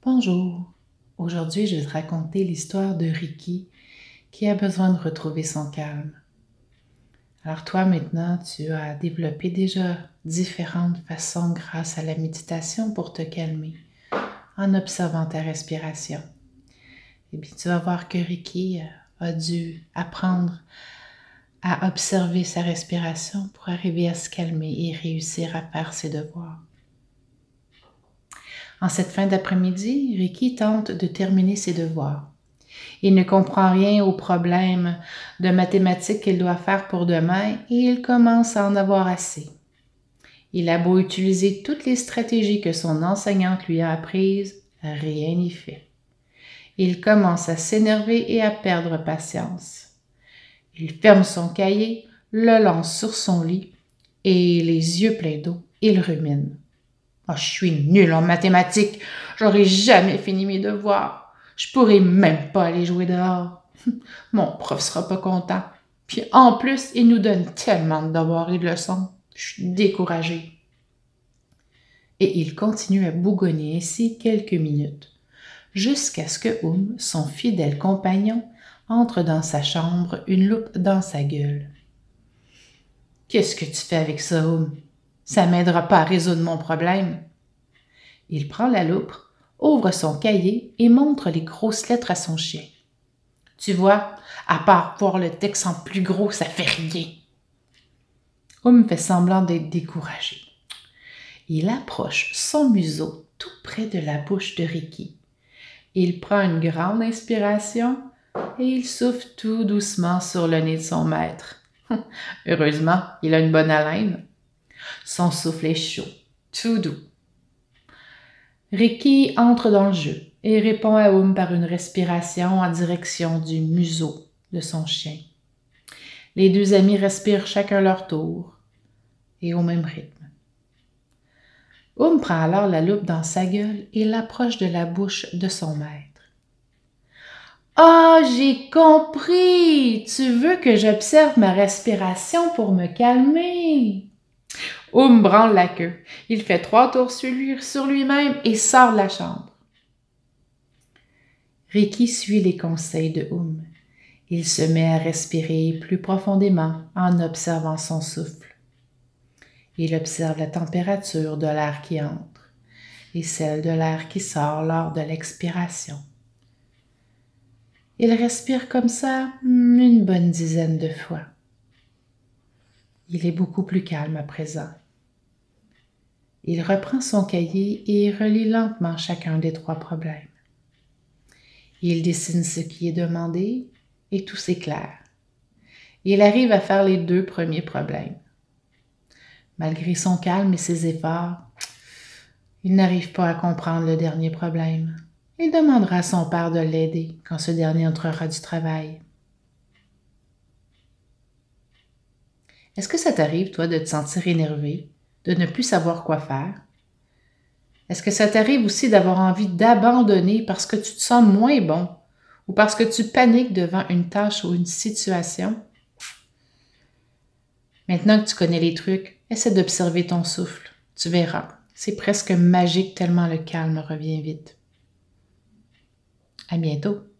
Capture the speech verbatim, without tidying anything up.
Bonjour, aujourd'hui je vais te raconter l'histoire de Ricky qui a besoin de retrouver son calme. Alors toi maintenant tu as développé déjà différentes façons grâce à la méditation pour te calmer en observant ta respiration. Et bien tu vas voir que Ricky a dû apprendre à observer sa respiration pour arriver à se calmer et réussir à faire ses devoirs. En cette fin d'après-midi, Ricky tente de terminer ses devoirs. Il ne comprend rien aux problèmes de mathématiques qu'il doit faire pour demain et il commence à en avoir assez. Il a beau utiliser toutes les stratégies que son enseignante lui a apprises, rien n'y fait. Il commence à s'énerver et à perdre patience. Il ferme son cahier, le lance sur son lit et, les yeux pleins d'eau, il rumine. « Oh, je suis nul en mathématiques, j'aurai jamais fini mes devoirs. Je pourrai même pas aller jouer dehors. Mon prof sera pas content. Puis en plus, il nous donne tellement de devoirs et de leçons. Je suis découragée. » Et il continue à bougonner ainsi quelques minutes, jusqu'à ce que Oum, son fidèle compagnon, entre dans sa chambre, une loupe dans sa gueule. « Qu'est-ce que tu fais avec ça, Oum? Ça m'aidera pas à résoudre mon problème. » Il prend la loupe, ouvre son cahier et montre les grosses lettres à son chien. « Tu vois, à part voir le texte en plus gros, ça fait rien. » Oum fait semblant d'être découragé. Il approche son museau tout près de la bouche de Ricky. Il prend une grande inspiration et il souffle tout doucement sur le nez de son maître. Heureusement, il a une bonne haleine. Son souffle est chaud, tout doux. Ricky entre dans le jeu et répond à Oum par une respiration en direction du museau de son chien. Les deux amis respirent chacun leur tour et au même rythme. Oum prend alors la loupe dans sa gueule et l'approche de la bouche de son maître. « Ah, j'ai compris! Tu veux que j'observe ma respiration pour me calmer? » Oum branle la queue. Il fait trois tours sur lui, sur lui-même et sort de la chambre. Ricky suit les conseils de Oum. Il se met à respirer plus profondément en observant son souffle. Il observe la température de l'air qui entre et celle de l'air qui sort lors de l'expiration. Il respire comme ça une bonne dizaine de fois. Il est beaucoup plus calme à présent. Il reprend son cahier et relit lentement chacun des trois problèmes. Il dessine ce qui est demandé et tout s'éclaire. Il arrive à faire les deux premiers problèmes. Malgré son calme et ses efforts, il n'arrive pas à comprendre le dernier problème. Il demandera à son père de l'aider quand ce dernier entrera du travail. Est-ce que ça t'arrive, toi, de te sentir énervé, de ne plus savoir quoi faire? Est-ce que ça t'arrive aussi d'avoir envie d'abandonner parce que tu te sens moins bon ou parce que tu paniques devant une tâche ou une situation? Maintenant que tu connais les trucs, essaie d'observer ton souffle. Tu verras, c'est presque magique tellement le calme revient vite. À bientôt!